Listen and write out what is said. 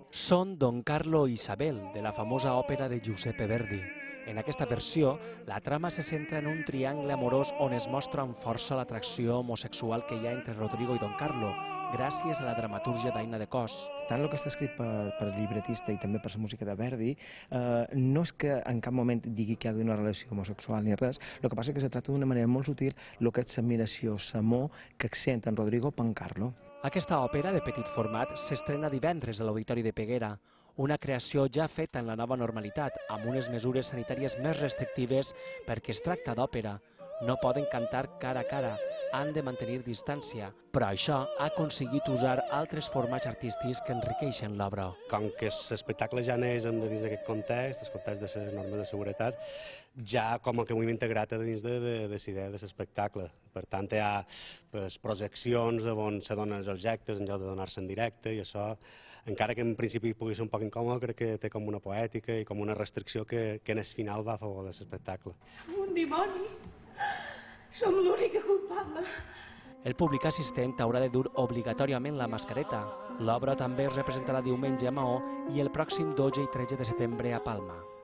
Són Don Carlo i Isabel, de la famosa òpera de Giuseppe Verdi. En aquesta versió, la trama se centra en un triangle amorós on es mostra amb força l'atracció homosexual que hi ha entre Rodrigo i Don Carlo, gràcies a la dramatúrgia d'Aina de Cos. Tant el que està escrit per el llibretista i també per la música de Verdi no és que en cap moment digui que hi hagi una relació homosexual ni res, el que passa és que se tracta d'una manera molt sutil el que és l'admiració, l'amor que sent en Rodrigo per en Carlo. Aquesta òpera de petit format s'estrena divendres a l'Auditori de Peguera, una creació ja feta en la nova normalitat, amb unes mesures sanitàries més restrictives perquè es tracta d'òpera. No poden cantar cara a cara, han de mantenir distància, però això ha aconseguit usar altres formats artístics que enriqueixen l'obra. Com que l'espectacle ja neix dins d'aquest context, el context de les normes de seguretat, ja com que ho hem integrat dins de la idea de l'espectacle. Per tant, hi ha projeccions on se donen els objectes en lloc de donar-se en directe, i això, encara que en principi pugui ser un poc incòmode, crec que té com una poètica i com una restricció que en el final va a favor de l'espectacle. Un dimoni! Som l'única culpable. El públic assistent haurà de dur obligatòriament la mascareta. L'obra també es representarà diumenge a Maó i el pròxim 12 i 13 de setembre a Palma.